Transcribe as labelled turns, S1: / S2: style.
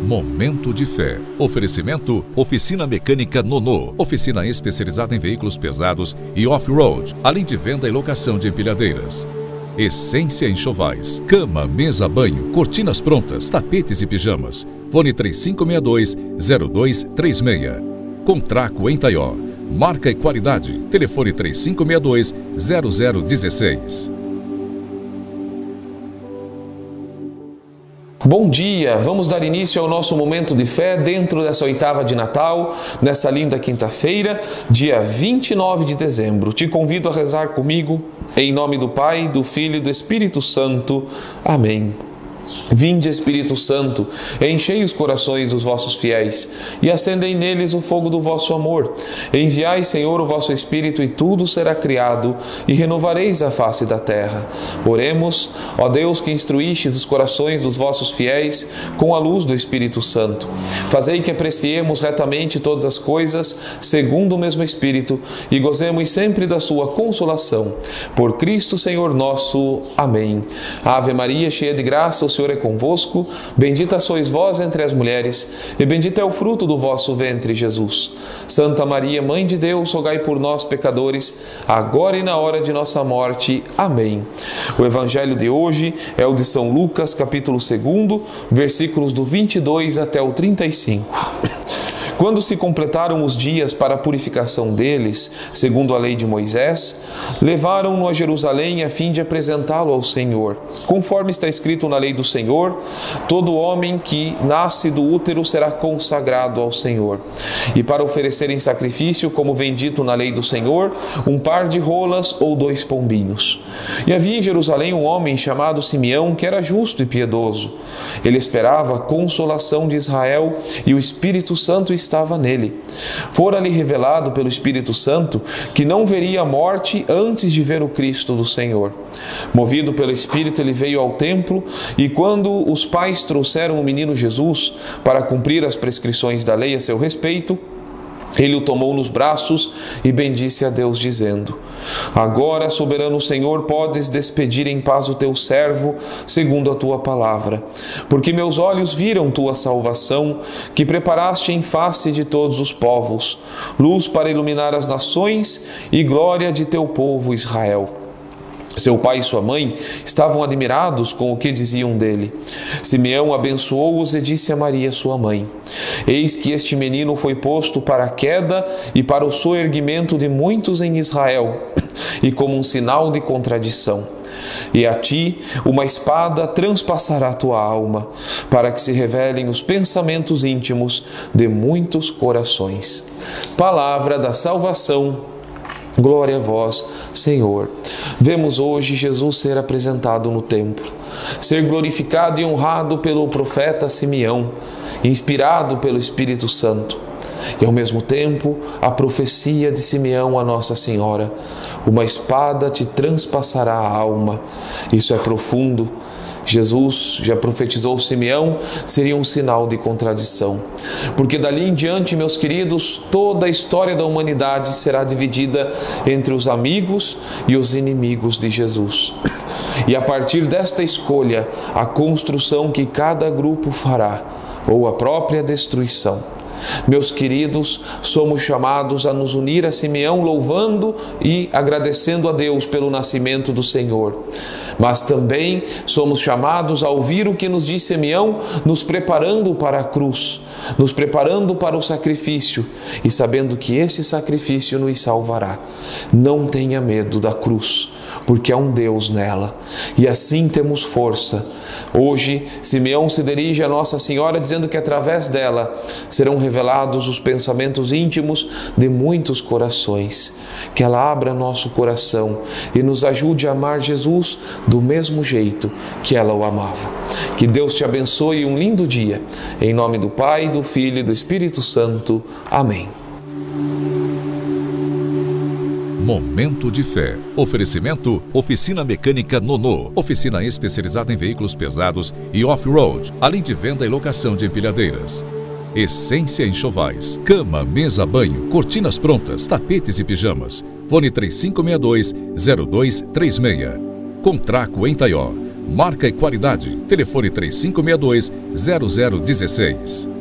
S1: Momento de Fé. Oferecimento: Oficina Mecânica Nonô. Oficina especializada em veículos pesados e off-road, além de venda e locação de empilhadeiras. Essência Enxovais. Cama, mesa, banho, cortinas prontas, tapetes e pijamas. Fone 3562-0236. Contraco em Taió. Marca e qualidade. Telefone 3562-0016.
S2: Bom dia, vamos dar início ao nosso momento de fé dentro dessa oitava de Natal, nessa linda quinta-feira, dia 29 de dezembro. Te convido a rezar comigo, em nome do Pai, do Filho e do Espírito Santo. Amém. Vinde, Espírito Santo, enchei os corações dos vossos fiéis e acendei neles o fogo do vosso amor. Enviai, Senhor, o vosso Espírito e tudo será criado e renovareis a face da terra. Oremos, ó Deus, que instruístes os corações dos vossos fiéis com a luz do Espírito Santo. Fazei que apreciemos retamente todas as coisas segundo o mesmo Espírito e gozemos sempre da sua consolação. Por Cristo, Senhor nosso. Amém. Ave Maria, cheia de graça, o Senhor é convosco, bendita sois vós entre as mulheres, e bendito é o fruto do vosso ventre, Jesus. Santa Maria, Mãe de Deus, rogai por nós, pecadores, agora e na hora de nossa morte. Amém. O evangelho de hoje é o de São Lucas, capítulo 2, versículos do 22 até o 35. Quando se completaram os dias para a purificação deles, segundo a lei de Moisés, levaram-no a Jerusalém a fim de apresentá-lo ao Senhor. Conforme está escrito na lei do Senhor, todo homem que nasce do útero será consagrado ao Senhor. E para oferecer em sacrifício, como vem dito na lei do Senhor, um par de rolas ou 2 pombinhos. E havia em Jerusalém um homem chamado Simeão, que era justo e piedoso. Ele esperava a consolação de Israel e o Espírito Santo estava nele. Fora-lhe revelado pelo Espírito Santo que não veria a morte antes de ver o Cristo do Senhor. Movido pelo Espírito, ele veio ao templo e quando os pais trouxeram o menino Jesus para cumprir as prescrições da lei a seu respeito, ele o tomou nos braços e bendisse a Deus, dizendo: Agora, soberano Senhor, podes despedir em paz o teu servo, segundo a tua palavra. Porque meus olhos viram tua salvação, que preparaste em face de todos os povos, luz para iluminar as nações e glória de teu povo Israel. Seu pai e sua mãe estavam admirados com o que diziam dele. Simeão abençoou-os e disse a Maria, sua mãe: Eis que este menino foi posto para a queda e para o soerguimento de muitos em Israel, e como um sinal de contradição. E a ti uma espada transpassará tua alma, para que se revelem os pensamentos íntimos de muitos corações. Palavra da salvação. Glória a vós, Senhor. Vemos hoje Jesus ser apresentado no templo, ser glorificado e honrado pelo profeta Simeão, inspirado pelo Espírito Santo. E ao mesmo tempo, a profecia de Simeão a Nossa Senhora: uma espada te transpassará a alma. Isso é profundo. Jesus já profetizou Simeão, seria um sinal de contradição. Porque dali em diante, meus queridos, toda a história da humanidade será dividida entre os amigos e os inimigos de Jesus. E a partir desta escolha, a construção que cada grupo fará, ou a própria destruição. Meus queridos, somos chamados a nos unir a Simeão, louvando e agradecendo a Deus pelo nascimento do Senhor. Mas também somos chamados a ouvir o que nos diz Simeão, nos preparando para a cruz, nos preparando para o sacrifício e sabendo que esse sacrifício nos salvará. Não tenha medo da cruz, porque há um Deus nela. E assim temos força. Hoje, Simeão se dirige a Nossa Senhora dizendo que através dela serão revelados os pensamentos íntimos de muitos corações. Que ela abra nosso coração e nos ajude a amar Jesus do mesmo jeito que ela o amava. Que Deus te abençoe e um lindo dia. Em nome do Pai, do Filho e do Espírito Santo. Amém.
S1: Momento de Fé. Oferecimento: Oficina Mecânica Nonô. Oficina especializada em veículos pesados e off-road, além de venda e locação de empilhadeiras. Essência Enxovais. Cama, mesa, banho, cortinas prontas, tapetes e pijamas. Fone 3562-0236. Contraco em Taió. Marca e qualidade. Telefone 3562-0016.